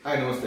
हाय नमस्ते।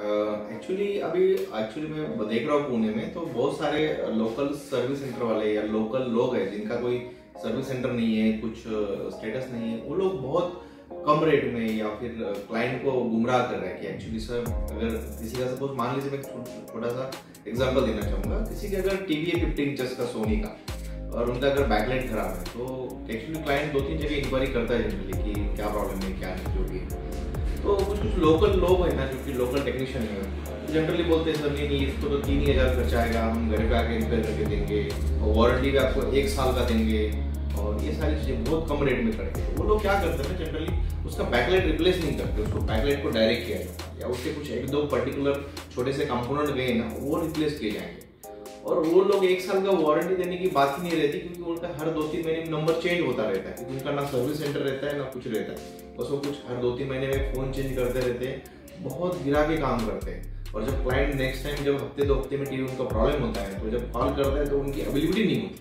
एक्चुअली मैं देख रहा हूँ पुणे में तो बहुत सारे लोकल सर्विस सेंटर वाले या लोकल लोग हैं जिनका कोई सर्विस सेंटर नहीं है, कुछ स्टेटस नहीं है। वो लोग बहुत कम रेट में या फिर क्लाइंट को गुमराह कर रहे हैं कि एक्चुअली सर, अगर किसी का सपोज मान लीजिए, मैं छोटा सा एग्जांपल देना चाहूँगा। किसी के अगर टीवी है 15 इंचेस का सोनी का और उनका अगर बैकलाइट खराब है तो एक्चुअली क्लाइंट 2-3 जगह इंक्वायरी करता है जनरली कि क्या प्रॉब्लम है, क्या नहीं, जो भी है। तो कुछ कुछ लोकल लोग हैं ना, जो कि लोकल टेक्नीशियन है, जनरली बोलते हैं सर नहीं इसको तो 3,000 खर्चा आएगा, हम घर पे आके रिपेयर करके देंगे और वारंटी भी आपको 1 साल का देंगे और ये सारी चीज़ें बहुत कम रेट में करके। वो लोग क्या करते हैं जनरली, उसका बैकलाइट रिप्लेस नहीं करते, उसको बैकलाइट को डायरेक्ट किया जाता है या उसके कुछ 1-2 पर्टिकुलर छोटे से कंपोनेंट गए ना, वो रिप्लेस किए जाएंगे। और वो लोग 1 साल का वारंटी देने की बात ही नहीं रहती, क्योंकि उनका हर 2-3 महीने में नंबर चेंज होता रहता है, क्योंकि उनका ना सर्विस सेंटर रहता है ना कुछ रहता है। बस वो कुछ हर 2-3 महीने में फोन चेंज करते रहते हैं, बहुत गिरा के काम करते हैं। और जब क्लाइंट नेक्स्ट टाइम जब हफ्ते 2 हफ्ते में टीवी उनका प्रॉब्लम होता है तो जब कॉल करता है तो उनकी अवेलेबिलिटी नहीं होती।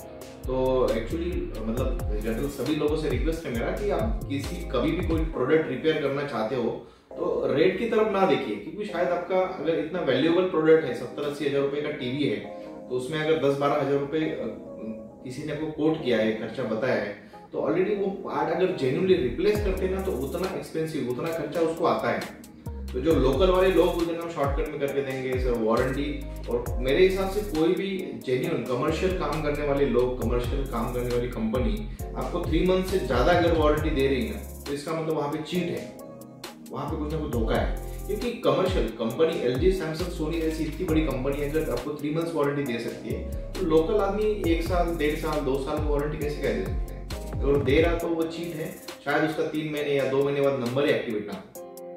तो एक्चुअली मतलब जनरल सभी लोगों से रिक्वेस्ट है मेरा कि आप कभी भी कोई प्रोडक्ट रिपेयर करना चाहते हो तो रेट की तरफ ना देखिए, क्योंकि शायद आपका अगर इतना वैल्यूएबल प्रोडक्ट है, 70-80 हज़ार रुपए का टीवी है, तो उसमें अगर 10-12 हज़ार रुपए किसी ने आपको कोट किया है, खर्चा बताया है, तो ऑलरेडी वो पार्ट अगर जेन्युइनली रिप्लेस करते ना तो उतना एक्सपेंसिव, उतना खर्चा उसको आता है। तो जो लोकल वाले लोग उस दिन हम शॉर्टकट में करके देंगे सर वारंटी। और मेरे हिसाब से कोई भी जेन्युइन कमर्शियल काम करने वाले लोग, कमर्शियल काम करने वाली कंपनी आपको 3 मंथ से ज्यादा अगर वारंटी दे रही है तो इसका मतलब वहां पे चीट है, वहां पे कुछ ना कुछ धोखा है। क्योंकि commercial company LG, Samsung, Sony जैसी इतनी बड़ी कंपनी अगर आपको 3 मंथ्स वारंटी दे सकती है तो लोकल आदमी 1 साल, 1.5 साल, 2 साल की वारंटी कैसे कह दे सकते हैं? अगर दे रहा तो वो चीट है, शायद उसका 3 महीने या 2 महीने बाद नंबर ही एक्टिवेट ना।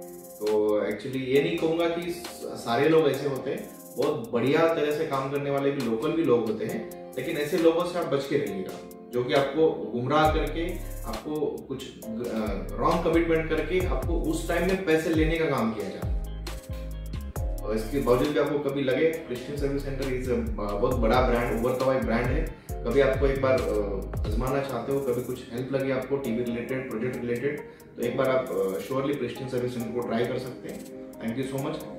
तो एक्चुअली ये नहीं कहूंगा कि सारे लोग ऐसे होते हैं, बहुत बढ़िया तरह से काम करने वाले भी लोकल भी लोग होते हैं, लेकिन ऐसे लोगों से आप बच के रहिएगा जो कि आपको गुमराह करके, आपको कुछ रॉन्ग कमिटमेंट करके आपको उस टाइम में पैसे लेने का काम किया जाए। और इसके बावजूद भी आपको कभी लगे प्रिस्टीन सर्विस सेंटर इज बहुत बड़ा brand, over the wide brand है, कभी आपको एक बार आजमाना चाहते हो, कभी कुछ हेल्प लगे आपको टीवी रिलेटेड, प्रोजेक्ट रिलेटेड, तो एक बार आप श्योरली प्रिस्टीन सर्विस सेंटर को ट्राई कर सकते हैं। Thank you so much.